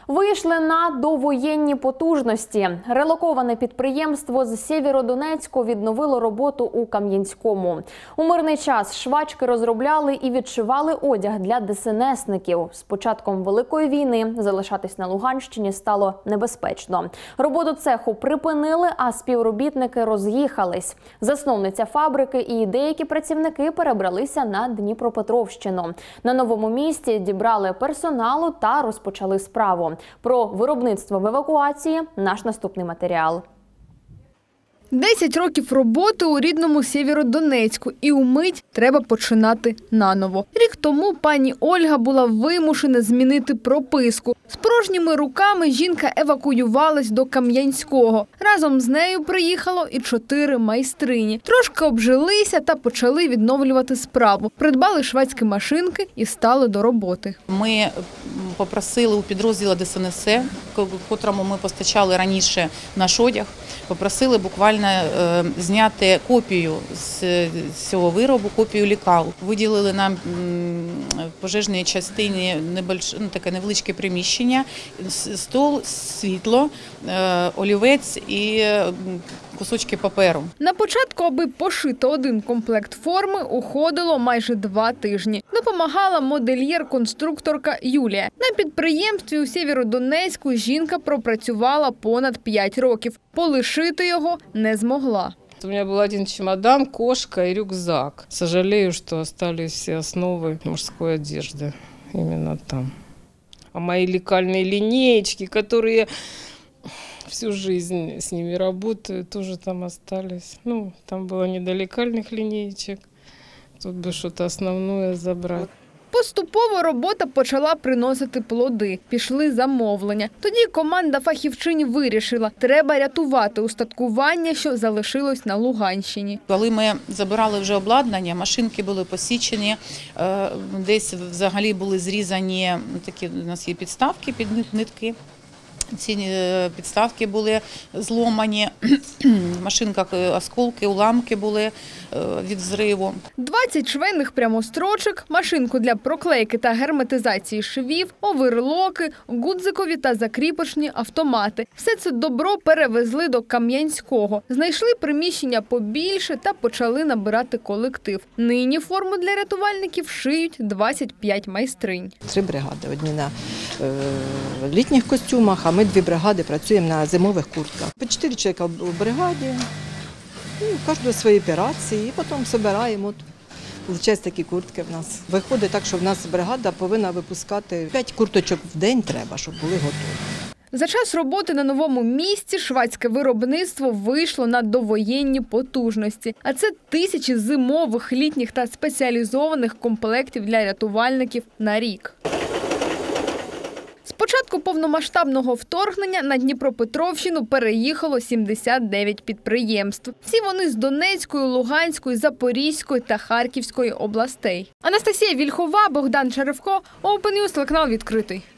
Вийшли на довоєнні потужності. Релоковане підприємство з Сєвєродонецьку відновило роботу у Кам'янському. У мирний час швачки розробляли і відшивали одяг для ДСНСників. З початком Великої війни залишатись на Луганщині стало небезпечно. Роботу цеху припинили, а співробітники роз'їхались. Засновниця фабрики і деякі працівники перебралися на Дніпропетровщину. На новому місці дібрали персоналу та розпочали справу. Про виробництво в евакуації – наш наступний матеріал. 10 років роботи у рідному Сєвєродонецьку і умить треба починати наново. Рік тому пані Ольга була вимушена змінити прописку. З порожніми руками жінка евакуювалась до Кам'янського. Разом з нею приїхало і 4 майстрині. Трошки обжилися та почали відновлювати справу. Придбали шведські машинки і стали до роботи. Ми попросили у підрозділу ДСНС, котрому ми постачали раніше наш одяг, попросили буквально зняти копію з цього виробу, копію лекал. Виділили нам в пожежній частині таке невеличке приміщення, стол, світло, олівець і кусочки паперу. На початку, аби пошити один комплект форми, уходило майже 2 тижні. Допомагала модельєр-конструкторка Юлія. На підприємстві у Сєвєродонецьку жінка пропрацювала понад 5 років. Полишити його не змогла. У меня был один чемодан, кошка и рюкзак. Сожалею, что остались все основы мужской одежды именно там. А мои лекальные линеечки, которые всю жизнь с ними работаю, тоже там остались. Ну, там было не до лекальных линеечек. Тут бы что-то основное забрать. Поступово робота почала приносити плоди. Пішли замовлення. Тоді команда фахівчинь вирішила – треба рятувати устаткування, що залишилось на Луганщині. Коли ми забирали вже обладнання, машинки були посічені, десь взагалі були зрізані, такі у нас є підставки під нитки. Ці підставки були зломані, в машинках осколки, уламки були від взриву. 20 швейних прямострочок, машинку для проклейки та герметизації швів, оверлоки, гудзикові та закріпочні автомати. Все це добро перевезли до Кам'янського. Знайшли приміщення побільше та почали набирати колектив. Нині форму для рятувальників шиють 25 майстринь. 3 бригади. Одні на літніх костюмах, а ми 2 бригади працюємо на зимових куртках. По 4 чоловіка в бригаді, у кожного свої операції, і потім збираємо. Виходить, такі куртки в нас. Виходить так, що в нас бригада повинна випускати 5 курточок в день треба, щоб були готові. За час роботи на новому місці швадське виробництво вийшло на довоєнні потужності. А це тисячі зимових, літніх та спеціалізованих комплектів для рятувальників на рік. З початку повномасштабного вторгнення на Дніпропетровщину переїхало 79 підприємств. Всі вони з Донецької, Луганської, Запорізької та Харківської областей. Анастасія Вільхова, Богдан Черевко, Open News, телеканал відкритий.